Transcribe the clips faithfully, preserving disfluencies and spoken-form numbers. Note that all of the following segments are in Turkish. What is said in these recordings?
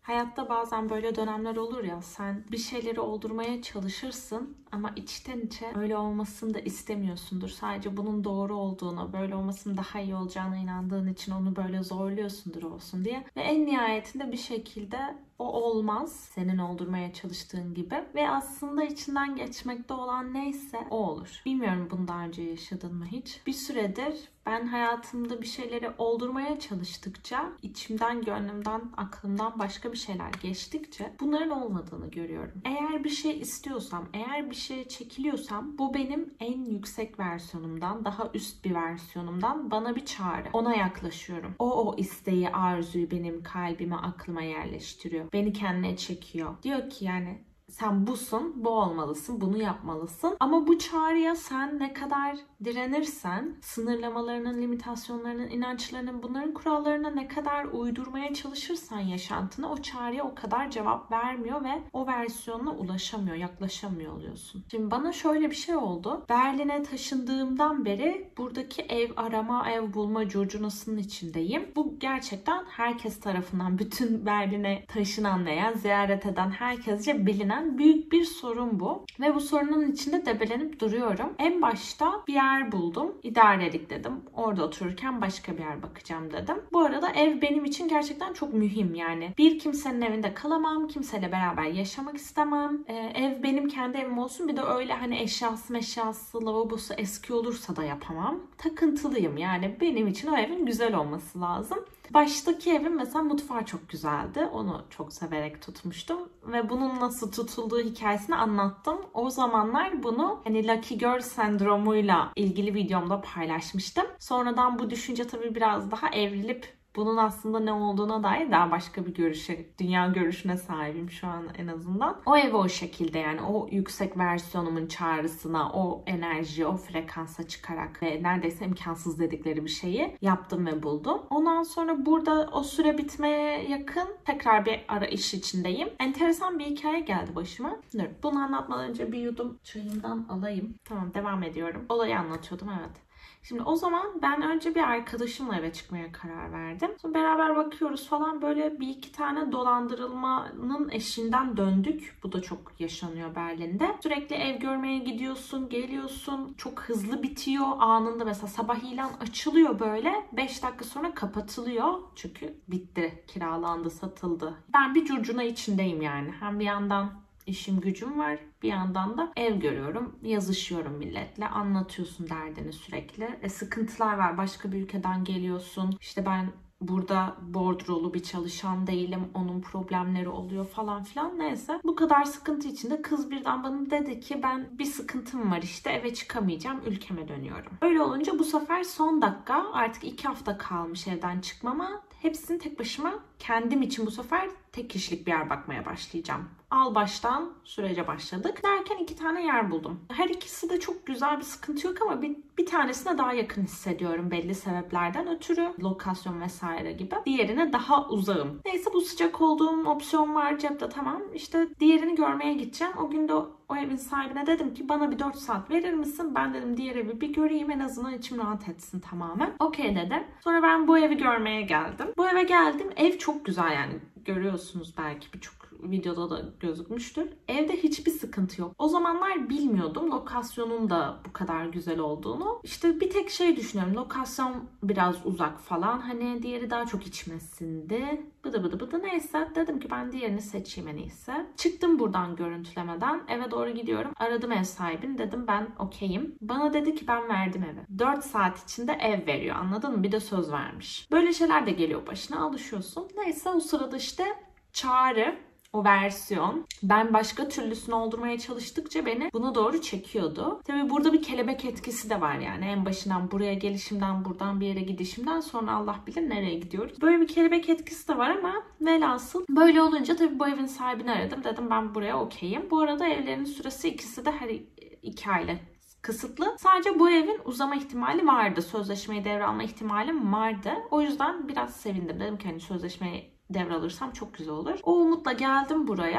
Hayatta bazen böyle dönemler olur ya, sen bir şeyleri oldurmaya çalışırsın ama içten içe öyle olmasını da istemiyorsundur. Sadece bunun doğru olduğunu, böyle olmasının daha iyi olacağına inandığın için onu böyle zorluyorsundur olsun diye. Ve en nihayetinde bir şekilde o olmaz senin oldurmaya çalıştığın gibi. Ve aslında içinden geçmekte olan neyse o olur. Bilmiyorum bunu daha önce yaşadın mı hiç? Bir süredir ben hayatımda bir şeyleri oldurmaya çalıştıkça, içimden, gönlümden, aklımdan başka bir şeyler geçtikçe bunların olmadığını görüyorum. Eğer bir şey istiyorsam, eğer bir şeye çekiliyorsam bu benim en yüksek versiyonumdan, daha üst bir versiyonumdan bana bir çağrı. Ona yaklaşıyorum. O o isteği, arzuyu benim kalbime, aklıma yerleştiriyor. Beni kendine çekiyor. Diyor ki yani sen busun, bu olmalısın, bunu yapmalısın. Ama bu çağrıya sen ne kadar direnirsen, sınırlamalarının, limitasyonlarının, inançlarının, bunların kurallarına ne kadar uydurmaya çalışırsan yaşantına, o çağrıya o kadar cevap vermiyor ve o versiyonuna ulaşamıyor, yaklaşamıyor oluyorsun. Şimdi bana şöyle bir şey oldu. Berlin'e taşındığımdan beri buradaki ev arama, ev bulma curcunasının içindeyim. Bu gerçekten herkes tarafından, bütün Berlin'e taşınan veya ziyaret eden herkesce bilinen büyük bir sorun bu. Ve bu sorunun içinde debelenip duruyorum. En başta bir yer buldum. İdarelik dedim. Orada otururken başka bir yer bakacağım dedim. Bu arada ev benim için gerçekten çok mühim yani. Bir kimsenin evinde kalamam. Kimseyle beraber yaşamak istemem. Ee, ev benim kendi evim olsun. Bir de öyle hani eşyası meşyası, lavabosu eski olursa da yapamam. Takıntılıyım yani. Benim için o evin güzel olması lazım. Baştaki evim mesela mutfağı çok güzeldi. Onu çok severek tutmuştum. Ve bunun nasıl tutulduğu hikayesini anlattım. O zamanlar bunu hani Lucky Girl sendromuyla ilgili videomda paylaşmıştım. Sonradan bu düşünce tabii biraz daha evrilip bunun aslında ne olduğuna dair daha başka bir görüşe, dünya görüşüne sahibim şu an en azından. O evi o şekilde yani o yüksek versiyonumun çağrısına, o enerji, o frekansa çıkarak ve neredeyse imkansız dedikleri bir şeyi yaptım ve buldum. Ondan sonra burada o süre bitmeye yakın tekrar bir arayış içindeyim. Enteresan bir hikaye geldi başıma. Dur, bunu anlatmadan önce bir yudum çayımdan alayım. Tamam, devam ediyorum. Olayı anlatıyordum, evet. Şimdi o zaman ben önce bir arkadaşımla eve çıkmaya karar verdim. Sonra beraber bakıyoruz falan, böyle bir iki tane dolandırılmanın eşiğinden döndük. Bu da çok yaşanıyor Berlin'de. Sürekli ev görmeye gidiyorsun, geliyorsun. Çok hızlı bitiyor anında. Mesela sabah ilan açılıyor böyle. beş dakika sonra kapatılıyor. Çünkü bitti, kiralandı, satıldı. Ben bir curcuna içindeyim yani. Hem bir yandan İşim gücüm var. Bir yandan da ev görüyorum. Yazışıyorum milletle. Anlatıyorsun derdini sürekli. E, sıkıntılar var. Başka bir ülkeden geliyorsun. İşte ben burada bordrolu bir çalışan değilim. Onun problemleri oluyor falan filan. Neyse. Bu kadar sıkıntı içinde kız birden bana dedi ki ben bir sıkıntım var işte, eve çıkamayacağım. Ülkeme dönüyorum. Öyle olunca bu sefer son dakika, artık iki hafta kalmış evden çıkmama, hepsini tek başıma kendim için bu sefer tek kişilik bir yer bakmaya başlayacağım. Al baştan sürece başladık. Derken iki tane yer buldum. Her ikisi de çok güzel, bir sıkıntı yok ama bir, bir tanesine daha yakın hissediyorum belli sebeplerden ötürü. Lokasyon vesaire gibi. Diğerine daha uzağım. Neyse, bu sıcak olduğum opsiyon var cepte, tamam. İşte diğerini görmeye gideceğim. O gün de o, o evin sahibine dedim ki bana bir dört saat verir misin? Ben dedim diğer evi bir göreyim, en azından içim rahat etsin tamamen. Okey dedim. Sonra ben bu evi görmeye geldim. Bu eve geldim. Ev çok güzel yani. Görüyorsunuz belki, birçok videoda da gözükmüştür. Evde hiçbir sıkıntı yok. O zamanlar bilmiyordum lokasyonun da bu kadar güzel olduğunu. İşte bir tek şey düşünüyorum. Lokasyon biraz uzak falan. Hani diğeri daha çok içmesindi. Bıdı bıdı bıdı, neyse. Dedim ki ben diğerini seçeyim en iyisi. Çıktım buradan görüntülemeden. Eve doğru gidiyorum. Aradım ev sahibini. Dedim ben okeyim. Bana dedi ki ben verdim evi. dört saat içinde ev veriyor. Anladın mı? Bir de söz vermiş. Böyle şeyler de geliyor başına. Alışıyorsun. Neyse, o sırada işte çağrı, o versiyon, ben başka türlüsünü oldurmaya çalıştıkça beni buna doğru çekiyordu. Tabii burada bir kelebek etkisi de var yani. En başından buraya gelişimden, buradan bir yere gidişimden sonra Allah bilir nereye gidiyoruz. Böyle bir kelebek etkisi de var ama velhasıl böyle olunca tabii bu evin sahibini aradım. Dedim ben buraya okeyim. Bu arada evlerin süresi ikisi de her iki aylık kısıtlı. Sadece bu evin uzama ihtimali vardı. Sözleşmeyi devralma ihtimalim vardı. O yüzden biraz sevindim. Dedim ki hani sözleşmeyi devralırsam çok güzel olur. O umutla geldim buraya.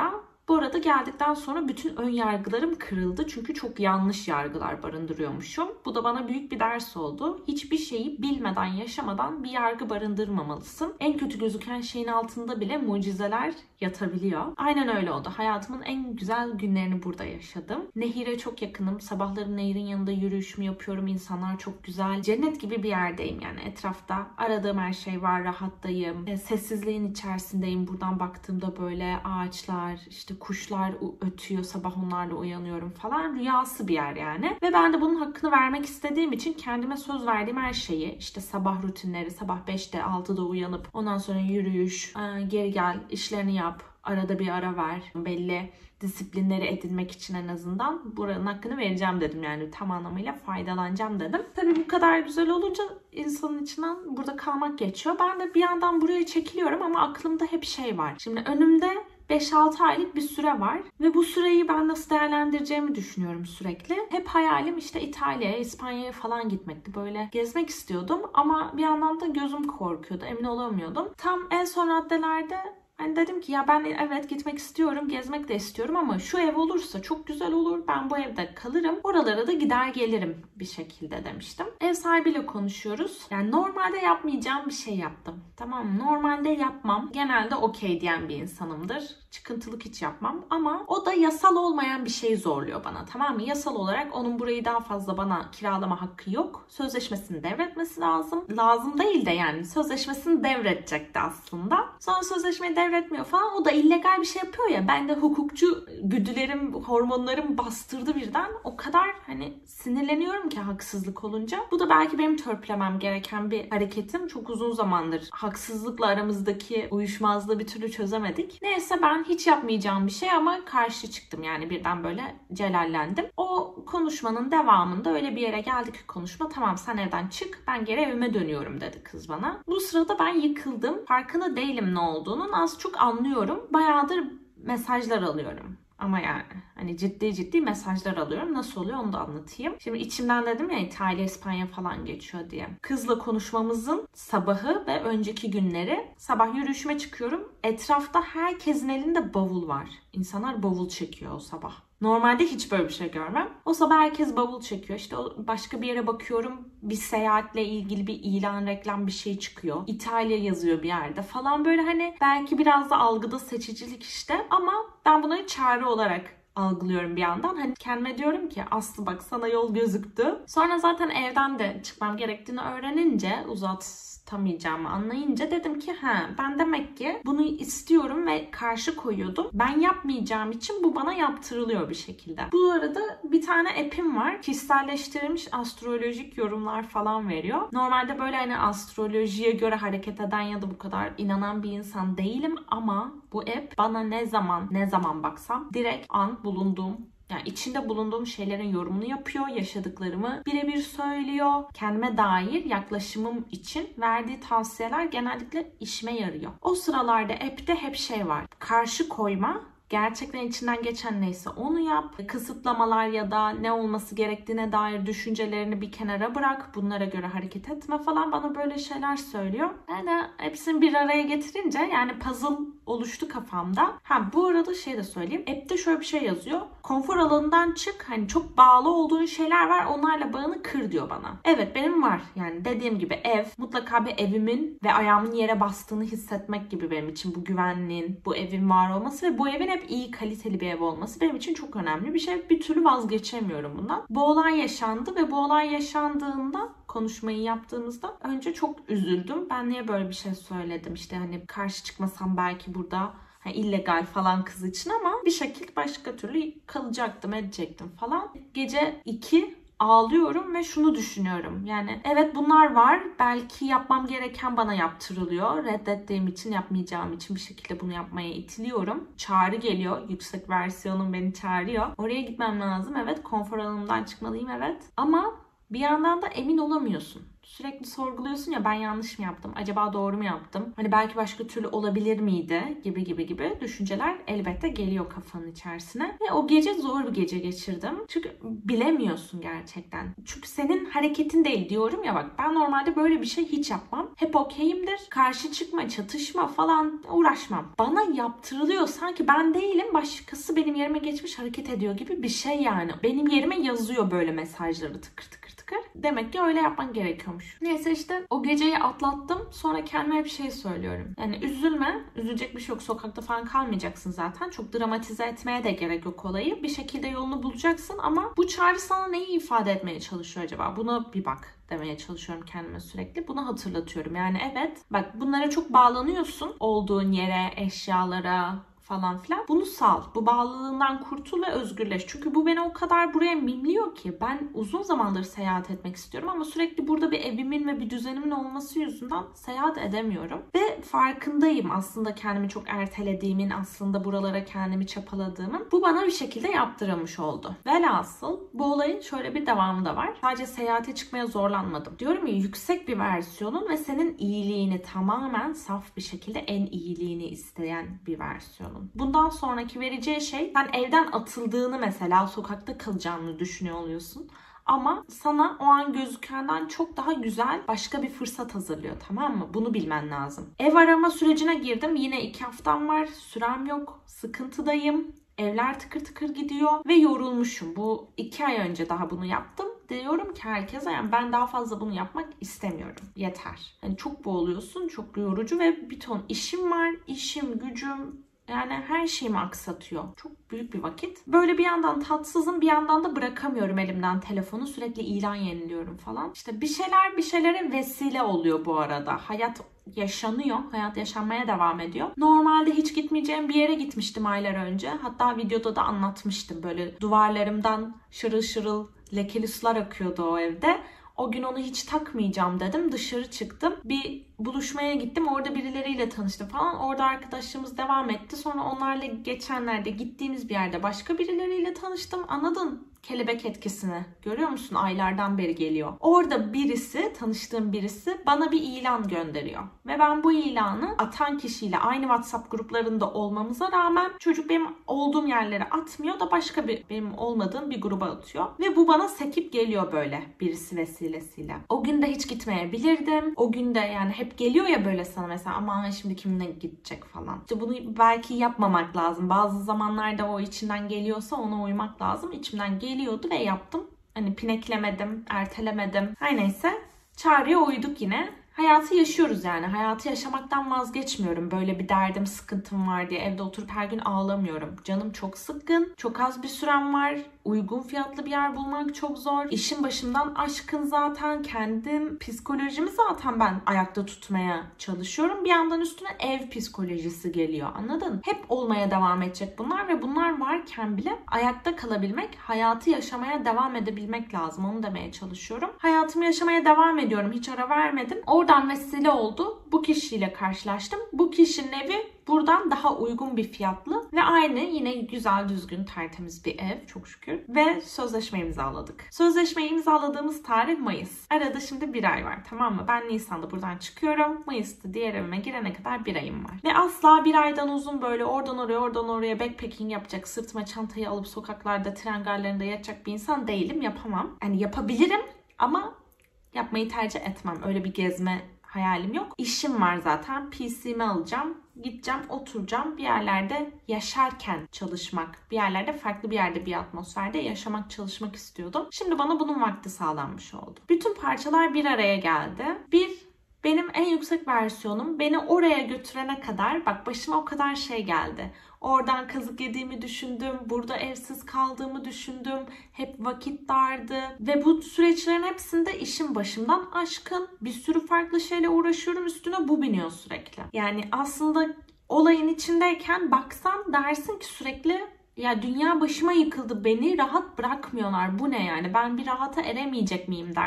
Bu arada geldikten sonra bütün ön yargılarım kırıldı. Çünkü çok yanlış yargılar barındırıyormuşum. Bu da bana büyük bir ders oldu. Hiçbir şeyi bilmeden, yaşamadan bir yargı barındırmamalısın. En kötü gözüken şeyin altında bile mucizeler yatabiliyor. Aynen öyle oldu. Hayatımın en güzel günlerini burada yaşadım. Nehire çok yakınım. Sabahları nehirin yanında yürüyüşümü yapıyorum. İnsanlar çok güzel. Cennet gibi bir yerdeyim yani etrafta. Aradığım her şey var. Rahattayım. E, sessizliğin içerisindeyim. Buradan baktığımda böyle ağaçlar, işte kuşlar ötüyor. Sabah onlarla uyanıyorum falan. Rüyası bir yer yani. Ve ben de bunun hakkını vermek istediğim için kendime söz verdiğim her şeyi, işte sabah rutinleri, sabah beşte altıda uyanıp ondan sonra yürüyüş, geri gel, işlerini yap, arada bir ara ver, belli disiplinleri edinmek için en azından buranın hakkını vereceğim dedim. Yani tam anlamıyla faydalanacağım dedim. Tabii bu kadar güzel olunca insanın içinden burada kalmak geçiyor. Ben de bir yandan buraya çekiliyorum ama aklımda hep şey var. Şimdi önümde beş altı aylık bir süre var ve bu süreyi ben nasıl değerlendireceğimi düşünüyorum sürekli. Hep hayalim işte İtalya'ya, İspanya'ya falan gitmekti. Böyle gezmek istiyordum ama bir yandan da gözüm korkuyordu, emin olamıyordum. Tam en son raddelerde hani dedim ki ya ben evet gitmek istiyorum, gezmek de istiyorum ama şu ev olursa çok güzel olur. Ben bu evde kalırım. Oralara da gider gelirim bir şekilde demiştim. Ev sahibiyle konuşuyoruz. Yani normalde yapmayacağım bir şey yaptım. Tamam mı? Normalde yapmam. Genelde okey diyen bir insanımdır. Çıkıntılık hiç yapmam ama o da yasal olmayan bir şey zorluyor bana. Tamam mı? Yasal olarak onun burayı daha fazla bana kiralama hakkı yok. Sözleşmesini devretmesi lazım. Lazım değil de yani sözleşmesini devredecekti aslında. Sonra sözleşmeyi devretmiyor falan. O da illegal bir şey yapıyor ya. Ben de hukukçu güdülerim, hormonlarım bastırdı birden. O kadar hani sinirleniyorum ki haksızlık olunca. Bu da belki benim törpülemem gereken bir hareketim. Çok uzun zamandır haksızlıkla aramızdaki uyuşmazlığı bir türlü çözemedik. Neyse ben hiç yapmayacağım bir şey ama karşı çıktım. Yani birden böyle celallendim. O konuşmanın devamında öyle bir yere geldik ki konuşma. Tamam sen evden çık, ben geri evime dönüyorum dedi kız bana. Bu sırada ben yıkıldım. Farkında değilim ne olduğunun. Az çok anlıyorum. Bayağıdır mesajlar alıyorum. Ama yani hani ciddi ciddi mesajlar alıyorum. Nasıl oluyor onu da anlatayım. Şimdi içimden dedim ya İtalya, İspanya falan geçiyor diye. Kızla konuşmamızın sabahı ve önceki günleri sabah yürüyüşüme çıkıyorum. Etrafta herkesin elinde bavul var. İnsanlar bavul çekiyor o sabah. Normalde hiç böyle bir şey görmem. O sabah herkes bavul çekiyor. İşte başka bir yere bakıyorum. Bir seyahatle ilgili bir ilan, reklam bir şey çıkıyor. İtalya yazıyor bir yerde falan. Böyle hani belki biraz da algıda seçicilik işte. Ama ben bunları çağrı olarak algılıyorum bir yandan. Hani kendime diyorum ki Aslı bak sana yol gözüktü. Sonra zaten evden de çıkmam gerektiğini öğrenince uzatamayacağımı anlayınca dedim ki ha ben demek ki bunu istiyorum ve karşı koyuyordum. Ben yapmayacağım için bu bana yaptırılıyor bir şekilde. Bu arada bir tane app'im var. Kişiselleştirilmiş astrolojik yorumlar falan veriyor. Normalde böyle hani astrolojiye göre hareket eden ya da bu kadar inanan bir insan değilim ama bu app bana ne zaman ne zaman baksam direkt an bulunduğum yani içinde bulunduğum şeylerin yorumunu yapıyor, yaşadıklarımı birebir söylüyor. Kendime dair yaklaşımım için verdiği tavsiyeler genellikle işime yarıyor. O sıralarda app'te hep şey var. Karşı koyma. Gerçekten içinden geçen neyse onu yap. Kısıtlamalar ya da ne olması gerektiğine dair düşüncelerini bir kenara bırak. Bunlara göre hareket etme falan bana böyle şeyler söylüyor. Yani hepsini bir araya getirince yani puzzle oluştu kafamda. Ha bu arada şey de söyleyeyim. App'te şöyle bir şey yazıyor. Konfor alanından çık. Hani çok bağlı olduğun şeyler var. Onlarla bağını kır diyor bana. Evet benim var. Yani dediğim gibi ev. Mutlaka bir evimin ve ayağımın yere bastığını hissetmek gibi benim için bu güvenliğin, bu evin var olması ve bu evin hep iyi kaliteli bir ev olması benim için çok önemli bir şey. Bir türlü vazgeçemiyorum bundan. Bu olay yaşandı ve bu olay yaşandığında konuşmayı yaptığımızda önce çok üzüldüm. Ben niye böyle bir şey söyledim? İşte hani karşı çıkmasam belki burada hani illegal falan kız için ama bir şekilde başka türlü kalacaktım, edecektim falan. Gece iki ağlıyorum ve şunu düşünüyorum. Yani evet bunlar var. Belki yapmam gereken bana yaptırılıyor. Reddettiğim için, yapmayacağım için bir şekilde bunu yapmaya itiliyorum. Çağrı geliyor. Yüksek versiyonum beni çağırıyor. Oraya gitmem lazım. Evet konfor alanımdan çıkmalıyım evet. Ama bir yandan da emin olamıyorsun. sürekli sorguluyorsun ya, ben yanlış mı yaptım? Acaba doğru mu yaptım? Hani belki başka türlü olabilir miydi? Gibi gibi gibi düşünceler elbette geliyor kafanın içerisine. Ve o gece zor bir gece geçirdim. Çünkü bilemiyorsun gerçekten. Çünkü senin hareketin değil diyorum ya, bak ben normalde böyle bir şey hiç yapmam. Hep okeyimdir. Karşı çıkma, çatışma falan uğraşmam. Bana yaptırılıyor sanki ben değilim, başkası benim yerime geçmiş hareket ediyor gibi bir şey yani. Benim yerime yazıyor böyle mesajları tıkır tıkır tıkır. Demek ki öyle yapman gerekiyormuş. Neyse işte o geceyi atlattım. Sonra kendime bir şey söylüyorum. Yani üzülme. Üzülecek bir şey yok. Sokakta falan kalmayacaksın zaten. Çok dramatize etmeye de gerek yok olayı. Bir şekilde yolunu bulacaksın ama bu çağrı sana neyi ifade etmeye çalışıyor acaba? Buna bir bak demeye çalışıyorum kendime sürekli. Bunu hatırlatıyorum. Yani evet, bak bunlara çok bağlanıyorsun. Olduğun yere, eşyalara falan filan. Bunu sal. Bu bağlılığından kurtul ve özgürleş. Çünkü bu beni o kadar buraya mimliyor ki. Ben uzun zamandır seyahat etmek istiyorum ama sürekli burada bir evimin ve bir düzenimin olması yüzünden seyahat edemiyorum. Ve farkındayım aslında kendimi çok ertelediğimin, aslında buralara kendimi çapaladığımın. Bu bana bir şekilde yaptırılmış oldu. Velhasıl bu olayın şöyle bir devamı da var. Sadece seyahate çıkmaya zorlanmadım. Diyorum ya, yüksek bir versiyonun ve senin iyiliğini, tamamen saf bir şekilde en iyiliğini isteyen bir versiyonun. Bundan sonraki vereceği şey, sen evden atıldığını, mesela sokakta kalacağını düşünüyor oluyorsun. Ama sana o an gözükenden çok daha güzel başka bir fırsat hazırlıyor, tamam mı? Bunu bilmen lazım. Ev arama sürecine girdim. Yine iki haftam var. Sürem yok. Sıkıntıdayım. Evler tıkır tıkır gidiyor. Ve yorulmuşum. Bu iki ay önce daha bunu yaptım. Diyorum ki herkese, yani ben daha fazla bunu yapmak istemiyorum. Yeter. Yani çok boğuluyorsun. Çok yorucu ve bir ton işim var. İşim, gücüm, yani her şeyimi aksatıyor. Çok büyük bir vakit. Böyle bir yandan tatsızım, bir yandan da bırakamıyorum elimden telefonu. Sürekli ilan yeniliyorum falan. İşte bir şeyler bir şeylere vesile oluyor bu arada. Hayat yaşanıyor. Hayat yaşanmaya devam ediyor. Normalde hiç gitmeyeceğim bir yere gitmiştim aylar önce. Hatta videoda da anlatmıştım. Böyle duvarlarımdan şırıl şırıl lekeli sular akıyordu o evde. O gün onu hiç takmayacağım dedim. Dışarı çıktım. Bir buluşmaya gittim. Orada birileriyle tanıştım falan. Orada arkadaşlığımız devam etti. Sonra onlarla geçenlerde gittiğimiz bir yerde başka birileriyle tanıştım. Anladın? Kelebek etkisini. Görüyor musun? Aylardan beri geliyor. Orada birisi, tanıştığım birisi bana bir ilan gönderiyor. Ve ben bu ilanı atan kişiyle aynı WhatsApp gruplarında olmamıza rağmen çocuk benim olduğum yerlere atmıyor da başka bir, benim olmadığım bir gruba atıyor. Ve bu bana sekip geliyor böyle birisi vesilesiyle. O gün de hiç gitmeyebilirdim. O gün de yani hep geliyor ya böyle sana mesela, aman şimdi kimle gidecek falan. İşte bunu belki yapmamak lazım. Bazı zamanlarda o içinden geliyorsa ona uymak lazım. İçimden geliyordu ve yaptım. Hani pineklemedim, ertelemedim. Her neyse çağrıya uyduk yine. Hayatı yaşıyoruz yani. Hayatı yaşamaktan vazgeçmiyorum. Böyle bir derdim, sıkıntım var diye evde oturup her gün ağlamıyorum. Canım çok sıkkın. Çok az bir sürem var. Uygun fiyatlı bir yer bulmak çok zor. İşin başımdan aşkın zaten. Kendim, psikolojimi zaten ben ayakta tutmaya çalışıyorum. Bir yandan üstüne ev psikolojisi geliyor. Anladın? Hep olmaya devam edecek bunlar ve bunlar varken bile ayakta kalabilmek, hayatı yaşamaya devam edebilmek lazım. Onu demeye çalışıyorum. Hayatımı yaşamaya devam ediyorum. Hiç ara vermedim. Oradan vesile oldu. Bu kişiyle karşılaştım. Bu kişinin evi buradan daha uygun bir fiyatlı ve aynı yine güzel, düzgün, tertemiz bir ev çok şükür. Ve sözleşme imzaladık. Sözleşmeyi imzaladığımız tarih Mayıs. Arada şimdi bir ay var, tamam mı? Ben Nisan'da buradan çıkıyorum. Mayıs'ta diğer evime girene kadar bir ayım var. Ve asla bir aydan uzun böyle oradan oraya oradan oraya backpacking yapacak, sırtıma çantayı alıp sokaklarda, tren garlarında yatacak bir insan değilim. Yapamam. Yani yapabilirim ama yapmayı tercih etmem. Öyle bir gezme hayalim yok. İşim var zaten. P C'mi alacağım. Gideceğim, oturacağım. Bir yerlerde yaşarken çalışmak. Bir yerlerde, farklı bir yerde, bir atmosferde yaşamak, çalışmak istiyordum. Şimdi bana bunun vakti sağlanmış oldu. Bütün parçalar bir araya geldi. Bir, benim en yüksek versiyonum beni oraya götürene kadar, bak başıma o kadar şey geldi. Oradan kazık yediğimi düşündüm. Burada evsiz kaldığımı düşündüm. Hep vakit dardı. Ve bu süreçlerin hepsinde işim başımdan aşkın. Bir sürü farklı şeyle uğraşıyorum. Üstüne bu biniyor sürekli. Yani aslında olayın içindeyken baksan dersin ki sürekli, ya dünya başıma yıkıldı. Beni rahat bırakmıyorlar. Bu ne yani? Ben bir rahata eremeyecek miyim dersin.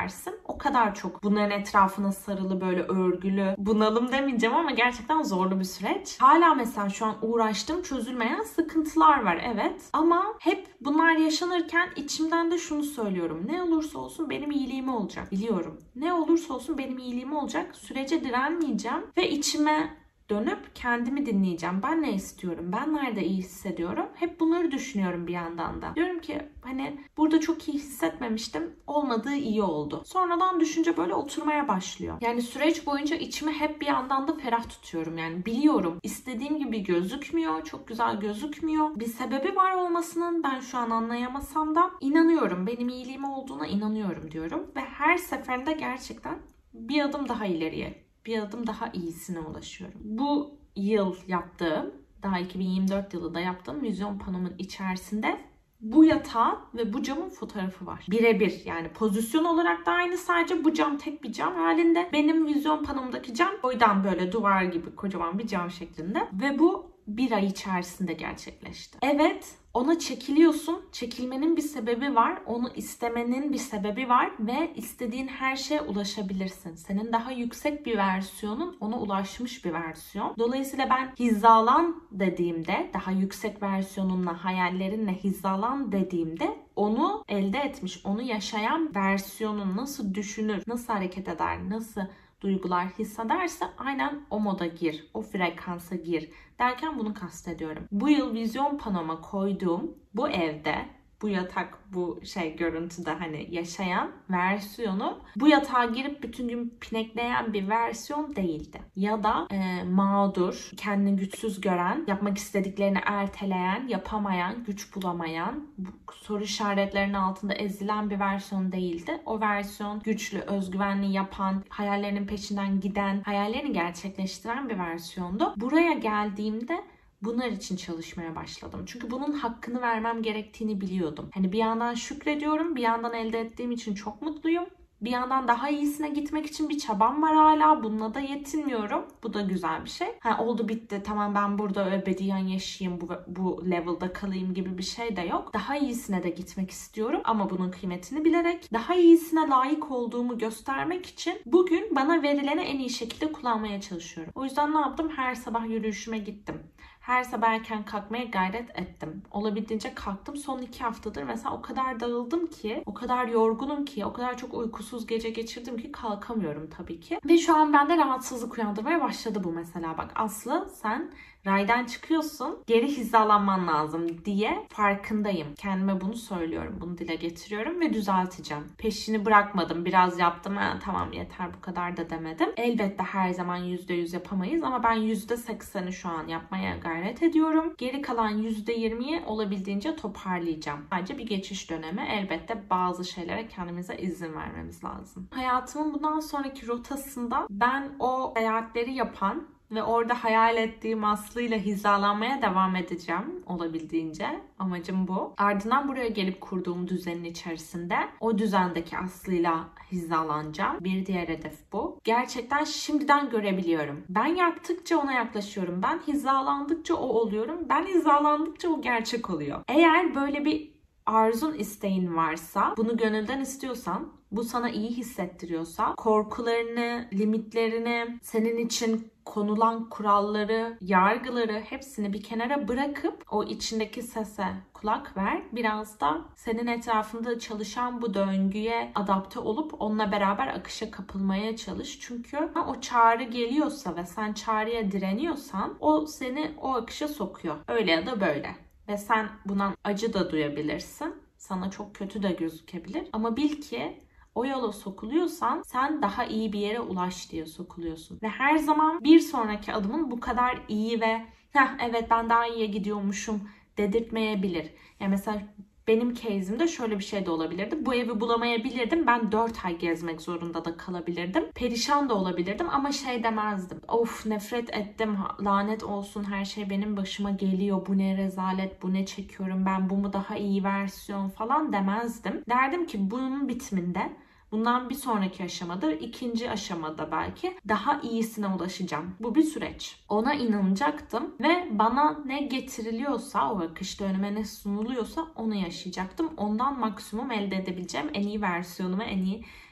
o kadar çok bunların etrafına sarılı, böyle örgülü, bunalım demeyeceğim ama gerçekten zorlu bir süreç. Hala mesela şu an uğraştığım çözülmeyen sıkıntılar var, evet. Ama hep bunlar yaşanırken içimden de şunu söylüyorum. Ne olursa olsun benim iyiliğime olacak. Biliyorum. Ne olursa olsun benim iyiliğime olacak. Sürece direnmeyeceğim ve içime dönüp kendimi dinleyeceğim. Ben ne istiyorum? Ben nerede iyi hissediyorum? Hep bunları düşünüyorum bir yandan da. Diyorum ki hani burada çok iyi hissetmemiştim. Olmadığı iyi oldu. Sonradan düşünce böyle oturmaya başlıyor. Yani süreç boyunca içimi hep bir yandan da ferah tutuyorum. Yani biliyorum. İstediğim gibi gözükmüyor. Çok güzel gözükmüyor. Bir sebebi var olmasının ben şu an anlayamasam da inanıyorum. Benim iyiliğime olduğuna inanıyorum diyorum. Ve her seferinde gerçekten bir adım daha ileriye, bir adım daha iyisine ulaşıyorum. Bu yıl yaptığım, daha iki bin yirmi dört yılında yaptığım vizyon panomun içerisinde bu yatağın ve bu camın fotoğrafı var. Birebir, yani pozisyon olarak da aynı, sadece bu cam tek bir cam halinde. Benim vizyon panomdaki cam boydan böyle duvar gibi kocaman bir cam şeklinde ve bu bir ay içerisinde gerçekleşti. Evet, ona çekiliyorsun. Çekilmenin bir sebebi var. Onu istemenin bir sebebi var ve istediğin her şeye ulaşabilirsin. Senin daha yüksek bir versiyonun ona ulaşmış bir versiyon. Dolayısıyla ben hizalan dediğimde, daha yüksek versiyonunla, hayallerinle hizalan dediğimde onu elde etmiş, onu yaşayan versiyonun nasıl düşünür, nasıl hareket eder, nasıl duygular hissederse aynen o moda gir, o frekansa gir derken bunu kastediyorum. Bu yıl vizyon panoma koyduğum bu evde, bu yatak, bu şey görüntüde hani yaşayan versiyonu bu yatağa girip bütün gün pinekleyen bir versiyon değildi. Ya da e, mağdur, kendini güçsüz gören, yapmak istediklerini erteleyen, yapamayan, güç bulamayan, bu soru işaretlerinin altında ezilen bir versiyon değildi. O versiyon güçlü, özgüvenli yapan, hayallerinin peşinden giden, hayallerini gerçekleştiren bir versiyondu. Buraya geldiğimde bunlar için çalışmaya başladım. Çünkü bunun hakkını vermem gerektiğini biliyordum. Hani bir yandan şükrediyorum, bir yandan elde ettiğim için çok mutluyum. Bir yandan daha iyisine gitmek için bir çabam var hala. Bununla da yetinmiyorum. Bu da güzel bir şey. Ha, oldu bitti, tamam ben burada ebediyen yaşayayım, bu, bu level'da kalayım gibi bir şey de yok. Daha iyisine de gitmek istiyorum ama bunun kıymetini bilerek, daha iyisine layık olduğumu göstermek için bugün bana verileni en iyi şekilde kullanmaya çalışıyorum. O yüzden ne yaptım? Her sabah yürüyüşüme gittim. Her sabah erken kalkmaya gayret ettim. Olabildiğince kalktım. Son iki haftadır mesela o kadar dağıldım ki, o kadar yorgunum ki, o kadar çok uykusuz gece geçirdim ki kalkamıyorum tabii ki. Ve şu an bende rahatsızlık uyandırmaya başladı bu mesela. Bak Aslı, sen raydan çıkıyorsun, geri hizalanman lazım diye farkındayım. Kendime bunu söylüyorum, bunu dile getiriyorum ve düzelteceğim. Peşini bırakmadım, biraz yaptım, ha, tamam yeter bu kadar da demedim. Elbette her zaman yüzde yüz yapamayız ama ben yüzde sekseni şu an yapmaya gayret ediyorum. Geri kalan yüzde yirmiyi olabildiğince toparlayacağım. Sadece bir geçiş dönemi, elbette bazı şeylere kendimize izin vermemiz lazım. Hayatımın bundan sonraki rotasında ben o seyahatleri yapan ve orada hayal ettiğim Aslı'yla hizalanmaya devam edeceğim olabildiğince. Amacım bu. Ardından buraya gelip kurduğum düzenin içerisinde o düzendeki Aslı'yla hizalanacağım. Bir diğer hedef bu. Gerçekten şimdiden görebiliyorum. Ben yaptıkça ona yaklaşıyorum. Ben hizalandıkça o oluyorum. Ben hizalandıkça o gerçek oluyor. Eğer böyle bir arzun, isteğin varsa, bunu gönülden istiyorsan, bu sana iyi hissettiriyorsa, korkularını, limitlerini, senin için konulan kuralları, yargıları hepsini bir kenara bırakıp o içindeki sese kulak ver. Biraz da senin etrafında çalışan bu döngüye adapte olup onunla beraber akışa kapılmaya çalış. Çünkü o çağrı geliyorsa ve sen çağrıya direniyorsan o seni o akışa sokuyor. Öyle ya da böyle. Ve sen bundan acı da duyabilirsin. Sana çok kötü de gözükebilir. Ama bil ki o yola sokuluyorsan sen daha iyi bir yere ulaş diye sokuluyorsun. Ve her zaman bir sonraki adımın bu kadar iyi ve heh evet ben daha iyiye gidiyormuşum dedirtmeyebilir. Yani mesela benim case'imde şöyle bir şey de olabilirdi. Bu evi bulamayabilirdim. Ben dört ay gezmek zorunda da kalabilirdim. Perişan da olabilirdim ama şey demezdim. Of nefret ettim, lanet olsun, her şey benim başıma geliyor. Bu ne rezalet, bu ne çekiyorum ben, bu mu daha iyi versiyon falan demezdim. Derdim ki bunun bitiminde, bundan bir sonraki aşamada, ikinci aşamada belki daha iyisine ulaşacağım. Bu bir süreç. Ona inanacaktım ve bana ne getiriliyorsa, o akışta önüme ne sunuluyorsa onu yaşayacaktım. Ondan maksimum elde edebileceğim en iyi versiyonumu, en iyi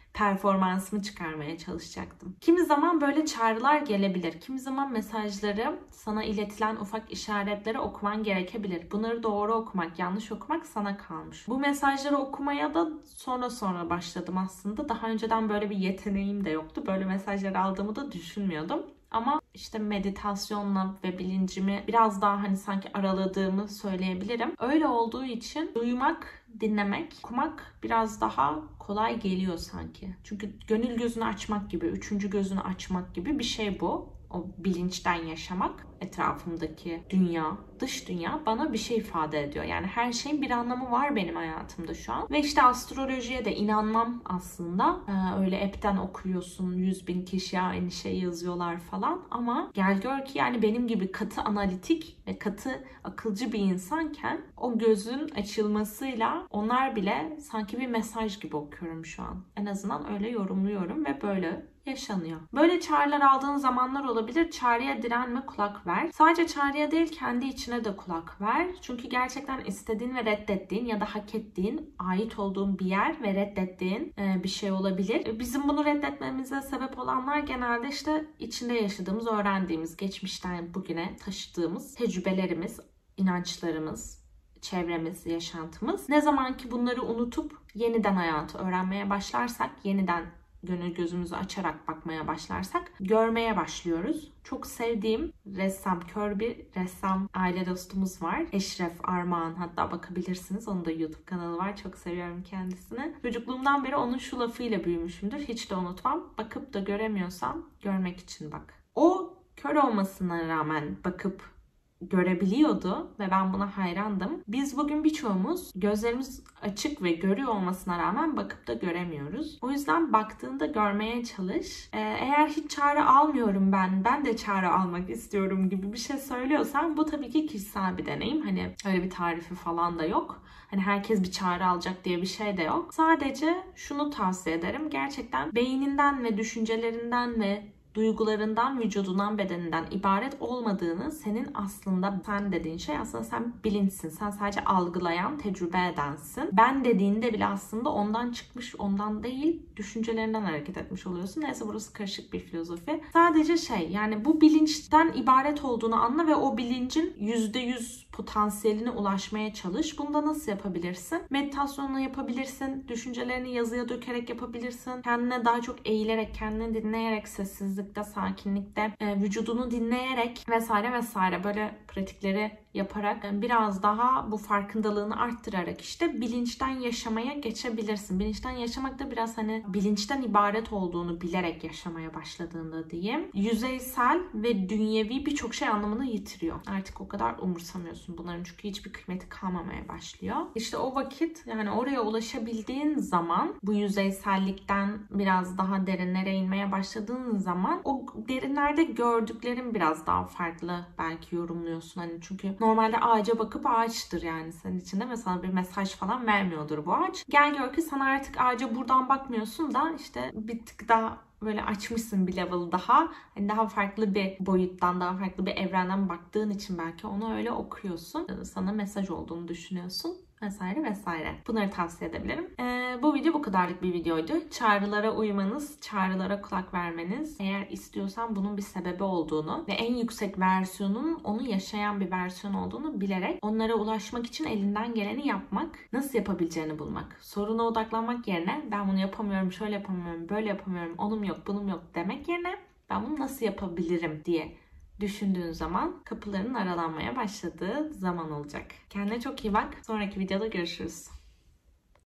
performansımı çıkarmaya çalışacaktım. Kimi zaman böyle çağrılar gelebilir. Kimi zaman mesajları, sana iletilen ufak işaretleri okuman gerekebilir. Bunları doğru okumak, yanlış okumak sana kalmış. Bu mesajları okumaya da sonra sonra başladım aslında. Daha önceden böyle bir yeteneğim de yoktu. Böyle mesajları aldığımı da düşünmüyordum. Ama işte meditasyonla ve bilincimi biraz daha hani sanki araladığımı söyleyebilirim. Öyle olduğu için duymak, dinlemek, okumak biraz daha kolay geliyor sanki. Çünkü gönül gözünü açmak gibi, üçüncü gözünü açmak gibi bir şey bu. O bilinçten yaşamak, etrafımdaki dünya, dış dünya bana bir şey ifade ediyor. Yani her şeyin bir anlamı var benim hayatımda şu an. Ve işte astrolojiye de inanmam aslında. Ee, öyle app'ten okuyorsun, yüz bin kişi aynı şeyi yazıyorlar falan. Ama gel gör ki yani benim gibi katı analitik ve katı akılcı bir insanken o gözün açılmasıyla onlar bile sanki bir mesaj gibi okuyorum şu an. En azından öyle yorumluyorum ve böyle yaşanıyor. Böyle çağrılar aldığın zamanlar olabilir. Çağrıya direnme, kulak ver. Sadece çağrıya değil, kendi içine de kulak ver. Çünkü gerçekten istediğin ve reddettiğin ya da hak ettiğin, ait olduğun bir yer ve reddettiğin bir şey olabilir. Bizim bunu reddetmemize sebep olanlar genelde işte içinde yaşadığımız, öğrendiğimiz, geçmişten bugüne taşıdığımız tecrübelerimiz, inançlarımız, çevremiz, yaşantımız. Ne zaman ki bunları unutup yeniden hayatı öğrenmeye başlarsak, yeniden gönül gözümüzü açarak bakmaya başlarsak görmeye başlıyoruz. Çok sevdiğim ressam, kör bir ressam aile dostumuz var. Eşref Armağan, hatta bakabilirsiniz. Onun da YouTube kanalı var. Çok seviyorum kendisini. Çocukluğumdan beri onun şu lafıyla büyümüşümdür. Hiç de unutmam. Bakıp da göremiyorsam görmek için bak. O kör olmasına rağmen bakıp görebiliyordu ve ben buna hayrandım. Biz bugün birçoğumuz gözlerimiz açık ve görüyor olmasına rağmen bakıp da göremiyoruz. O yüzden baktığında görmeye çalış. Ee, eğer hiç çağrı almıyorum ben, ben de çağrı almak istiyorum gibi bir şey söylüyorsan bu tabii ki kişisel bir deneyim. Hani öyle bir tarifi falan da yok. Hani herkes bir çağrı alacak diye bir şey de yok. Sadece şunu tavsiye ederim. Gerçekten beyninden ve düşüncelerinden ve duygularından, vücudundan, bedeninden ibaret olmadığını, senin aslında sen dediğin şey aslında sen bilinçsin. Sen sadece algılayan, tecrübe edensin. Ben dediğinde bile aslında ondan çıkmış, ondan değil, düşüncelerinden hareket etmiş oluyorsun. Neyse burası karışık bir filozofi. Sadece şey, yani bu bilinçten ibaret olduğunu anla ve o bilincin yüzde yüz potansiyeline ulaşmaya çalış. Bunu da nasıl yapabilirsin? Meditasyonla yapabilirsin. Düşüncelerini yazıya dökerek yapabilirsin. Kendine daha çok eğilerek, kendini dinleyerek, sessizlikte, sakinlikte, e, vücudunu dinleyerek vesaire vesaire böyle pratikleri yaparak biraz daha bu farkındalığını arttırarak işte bilinçten yaşamaya geçebilirsin. Bilinçten yaşamak da biraz hani bilinçten ibaret olduğunu bilerek yaşamaya başladığında diyeyim. Yüzeysel ve dünyevi birçok şey anlamını yitiriyor. Artık o kadar umursamıyorsun bunların çünkü hiçbir kıymeti kalmamaya başlıyor. İşte o vakit yani oraya ulaşabildiğin zaman bu yüzeysellikten biraz daha derinlere inmeye başladığın zaman o derinlerde gördüklerin biraz daha farklı belki yorumluyorsun. Hani çünkü normalde ağaca bakıp ağaçtır yani senin içinde mesela bir mesaj falan vermiyordur bu ağaç. Gel gör ki sana artık ağaca buradan bakmıyorsun da işte bir tık daha böyle açmışsın bir level daha. Hani daha farklı bir boyuttan, daha farklı bir evrenden baktığın için belki onu öyle okuyorsun. Sana mesaj olduğunu düşünüyorsun. Vesaire vesaire. Bunları tavsiye edebilirim. Ee, bu video bu kadarlık bir videoydu. Çağrılara uymanız, çağrılara kulak vermeniz, eğer istiyorsan bunun bir sebebi olduğunu ve en yüksek versiyonun onu yaşayan bir versiyon olduğunu bilerek onlara ulaşmak için elinden geleni yapmak, nasıl yapabileceğini bulmak. Soruna odaklanmak yerine ben bunu yapamıyorum, şöyle yapamıyorum, böyle yapamıyorum, onum yok, bunum yok demek yerine ben bunu nasıl yapabilirim diye düşündüğün zaman kapıların aralanmaya başladığı zaman olacak. Kendine çok iyi bak. Sonraki videoda görüşürüz.